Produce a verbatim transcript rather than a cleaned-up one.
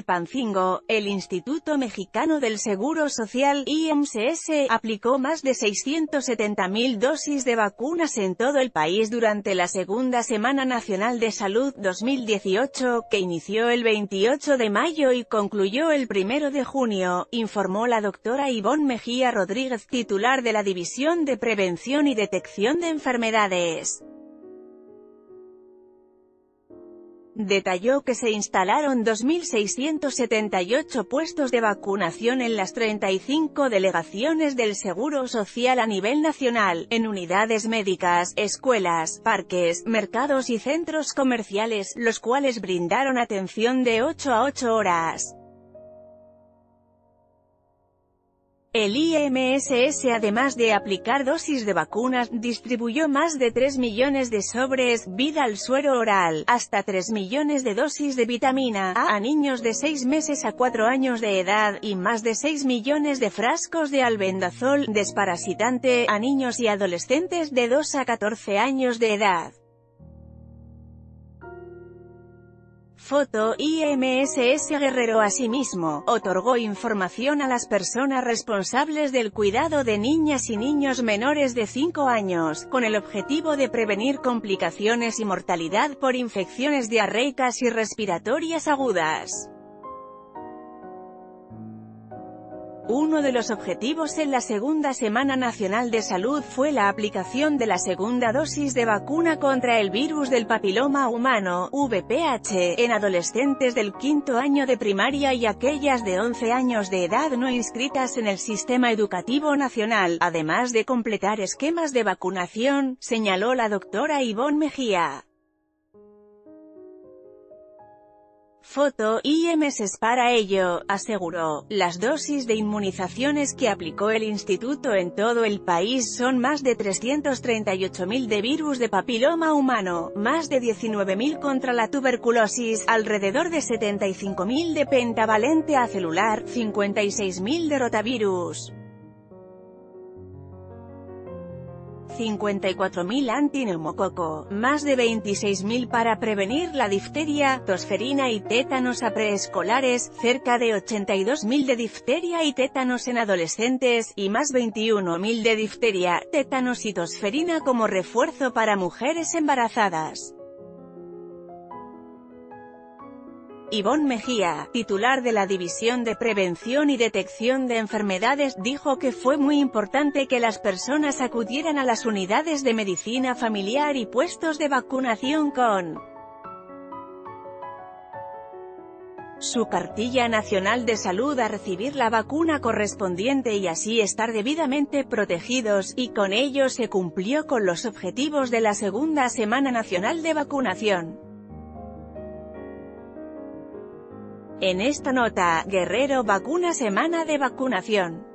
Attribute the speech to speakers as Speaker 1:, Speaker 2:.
Speaker 1: Chilpancingo, el Instituto Mexicano del Seguro Social, I M S S, aplicó más de seiscientas setenta mil dosis de vacunas en todo el país durante la segunda Semana Nacional de Salud dos mil dieciocho, que inició el veintiocho de mayo y concluyó el primero de junio, informó la doctora Ivonne Mejía Rodríguez, titular de la División de Prevención y Detección de Enfermedades. Detalló que se instalaron dos mil seiscientos setenta y ocho puestos de vacunación en las treinta y cinco delegaciones del Seguro Social a nivel nacional, en unidades médicas, escuelas, parques, mercados y centros comerciales, los cuales brindaron atención de ocho a ocho horas. El I M S S, además de aplicar dosis de vacunas, distribuyó más de tres millones de sobres Vidal suero oral, hasta tres millones de dosis de vitamina A a niños de seis meses a cuatro años de edad, y más de seis millones de frascos de albendazol desparasitante a niños y adolescentes de dos a catorce años de edad. Foto, I M S S Guerrero. Asimismo, otorgó información a las personas responsables del cuidado de niñas y niños menores de cinco años, con el objetivo de prevenir complicaciones y mortalidad por infecciones diarreicas y respiratorias agudas. Uno de los objetivos en la segunda Semana Nacional de Salud fue la aplicación de la segunda dosis de vacuna contra el virus del papiloma humano, V P H, en adolescentes del quinto año de primaria y aquellas de once años de edad no inscritas en el Sistema Educativo Nacional, además de completar esquemas de vacunación, señaló la doctora Ivonne Mejía. Foto, I M S S. Para ello, aseguró, las dosis de inmunizaciones que aplicó el instituto en todo el país son más de trescientos treinta y ocho mil de virus de papiloma humano, más de diecinueve mil contra la tuberculosis, alrededor de setenta y cinco mil de pentavalente acelular, cincuenta y seis mil de rotavirus, cincuenta y cuatro mil antineumococo, más de veintiséis mil para prevenir la difteria, tosferina y tétanos a preescolares, cerca de ochenta y dos mil de difteria y tétanos en adolescentes, y más veintiuno mil de difteria, tétanos y tosferina como refuerzo para mujeres embarazadas. Ivonne Mejía, titular de la División de Prevención y Detección de Enfermedades, dijo que fue muy importante que las personas acudieran a las unidades de medicina familiar y puestos de vacunación con su cartilla nacional de salud a recibir la vacuna correspondiente y así estar debidamente protegidos, y con ello se cumplió con los objetivos de la segunda Semana Nacional de Vacunación. En esta nota, Guerrero vacuna semana de vacunación.